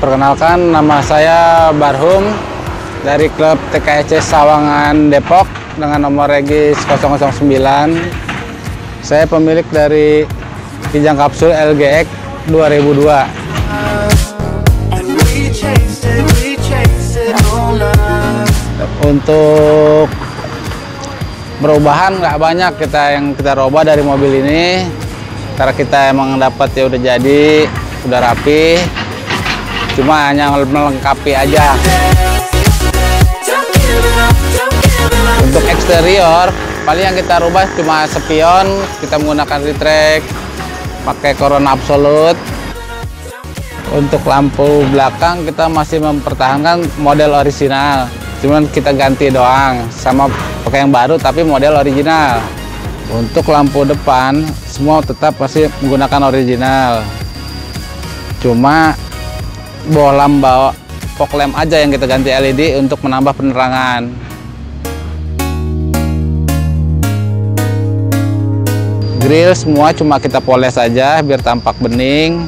Perkenalkan, nama saya Barhum dari klub TKSC Sawangan Depok dengan nomor regis 009. Saya pemilik dari Kijang Kapsul LGX 2002. Untuk perubahan nggak banyak yang kita rubah dari mobil ini, karena kita emang dapat ya udah jadi, udah rapi, cuma hanya melengkapi aja. Untuk eksterior paling yang kita rubah cuma spion, kita menggunakan retract, pakai Corona Absolute. Untuk lampu belakang kita masih mempertahankan model original, cuman kita ganti doang, sama pakai yang baru tapi model original. Untuk lampu depan semua tetap masih menggunakan original, cuma bohlam bawa fog lamp aja yang kita ganti LED untuk menambah penerangan. Grill semua cuma kita poles aja biar tampak bening.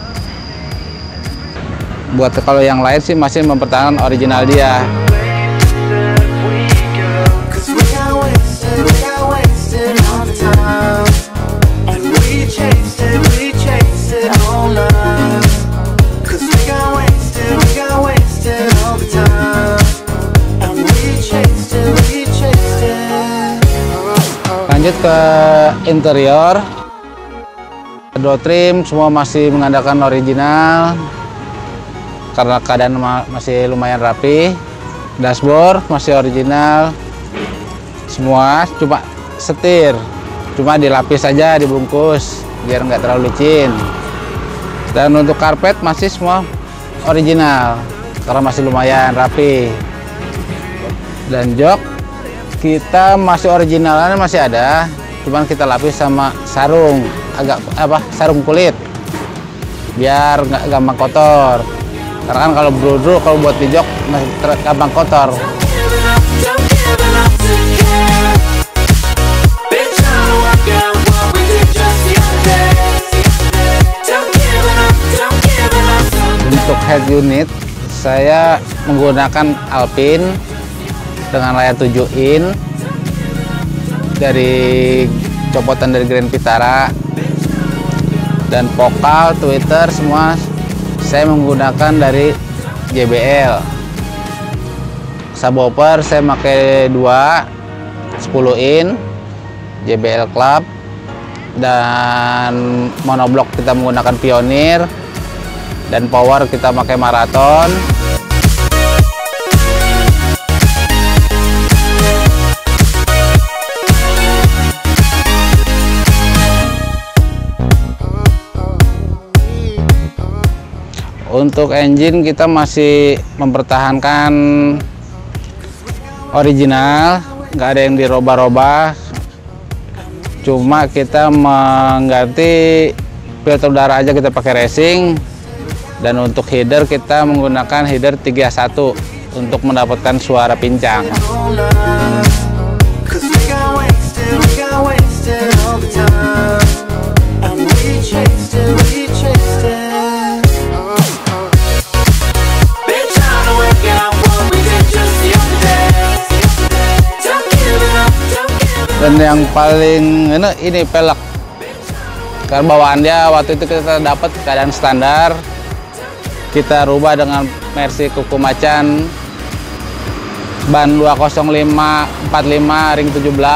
Buat kalau yang lain sih masih mempertahankan original dia. Lanjut ke interior, door trim semua masih mengandalkan original karena keadaan masih lumayan rapi. Dashboard masih original semua, cuma setir cuma dilapis saja, dibungkus biar nggak terlalu licin. Dan untuk karpet masih semua original karena masih lumayan rapi. Dan jok kita masih originalannya masih ada, cuman kita lapis sama sarung, sarung kulit biar nggak gampang kotor. Karena kan kalau brodro, kalau buat di jok masih gampang kotor. Untuk head unit saya menggunakan Alpine dengan layar 7 in dari copotan dari Grand Vitara, dan vokal, tweeter semua saya menggunakan dari JBL. Subwoofer saya pakai 2 10 in JBL Club, dan monoblok kita menggunakan Pioneer, dan power kita pakai Marathon. Untuk engine kita masih mempertahankan original, nggak ada yang dirubah-rubah, cuma kita mengganti filter udara aja, kita pakai racing. Dan untuk header kita menggunakan header 31 untuk mendapatkan suara pincang. Dan yang paling ini pelek, karena bawaan dia waktu itu kita dapat keadaan standar, kita rubah dengan Mercy kuku macan ban 205/45 ring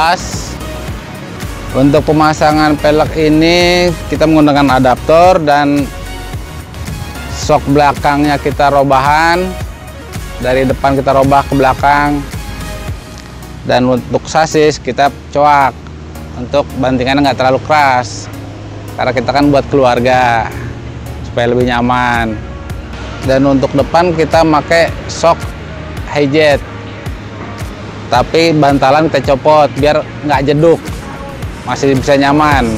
17. Untuk pemasangan pelek ini kita menggunakan adaptor, dan sok belakangnya kita robahan, dari depan kita robah ke belakang. Dan untuk sasis kita coak untuk bantingannya nggak terlalu keras, karena kita kan buat keluarga supaya lebih nyaman. Dan untuk depan kita pakai shock hijet, tapi bantalan kita copot biar nggak jeduk, masih bisa nyaman.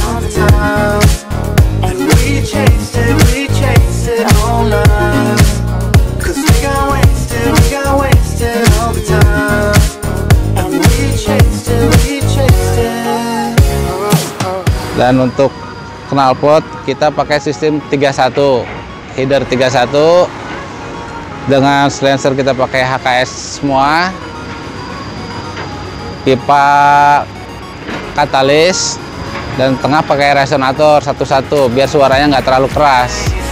Dan untuk knalpot kita pakai sistem 31, header 31, Dengan silencer kita pakai HKS semua. Pipa katalis dan tengah pakai resonator satu-satu biar suaranya nggak terlalu keras.